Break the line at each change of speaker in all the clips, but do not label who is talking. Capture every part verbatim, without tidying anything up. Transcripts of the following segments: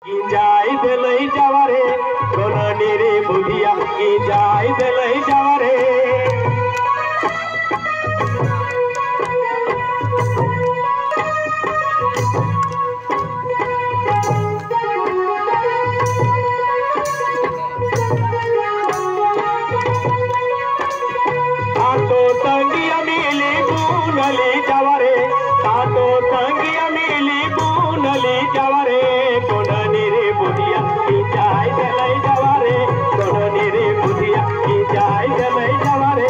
की जाय दिलई जावारे गोनानी रे बुधिया की जाय दिलई जावारे तातो तंगिया मिली बुनली जावारे तातो तंगिया मिली बुनली जावारे गोनानी रे बुधिया की जाय दिलई जावारे गोनानी रे बुधिया की जाय दिलई जावारे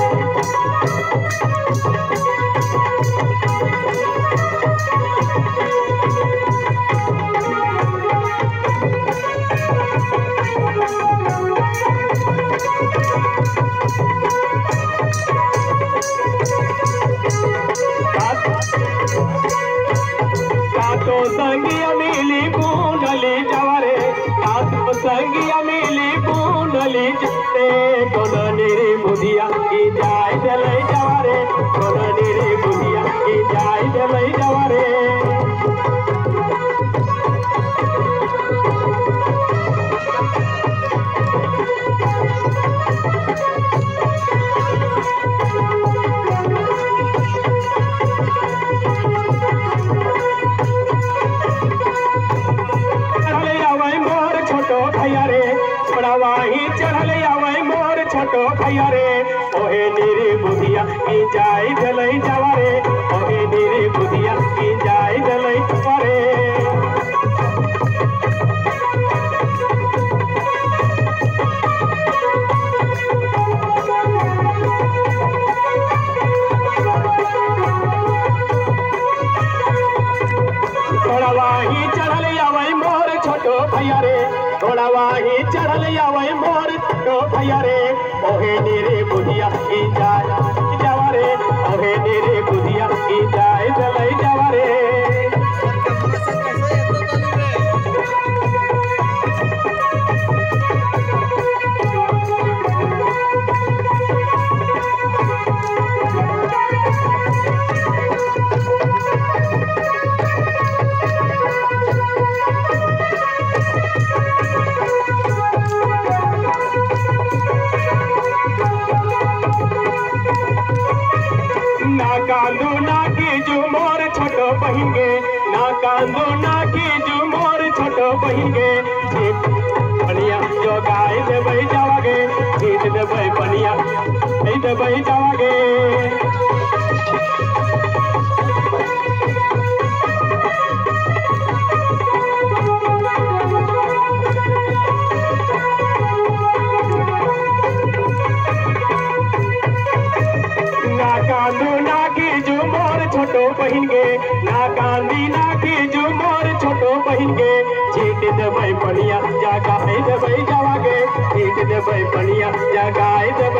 तातो संगिया मिली बुनली जावारे तातो संगिया मिली बुनली जाते गोनानी रे बुधिया की जाय दिलई जावारे गोनानी रे बुधिया की जाय दिलई जावारे वाही चढ़ल आवे मोर छोटो भैया रे ओहे नीरे बुधिया की जाय दिलई जावारे ओहे नीरे बुधिया की जाय दिलई जावारे वाही चढ़ल आवे मोर छोटो भैया रे थोड़ा वाही चढ़ल आवे मोर छोटो भैया रे ओहे नीरे बुधिया की जाय जावारे ओहे नीरे बुधिया की जाय दिलई जावारे ना कांदो ना की जो मोर छोटो बहिंगे ना कांदो ना की जो मोर छोटो बहिंगे बनिया जो गाय देबै जावागे गीत देबै बनिया देबै जावागे ना कांदो ना की जो मोर छोटो बहिंगे ना कांदी ना की जो मोर छोटो बहिंगे छीट देबै बनिया जा गाय देबै जावागे छीट देबै बनिया जा गाय देबै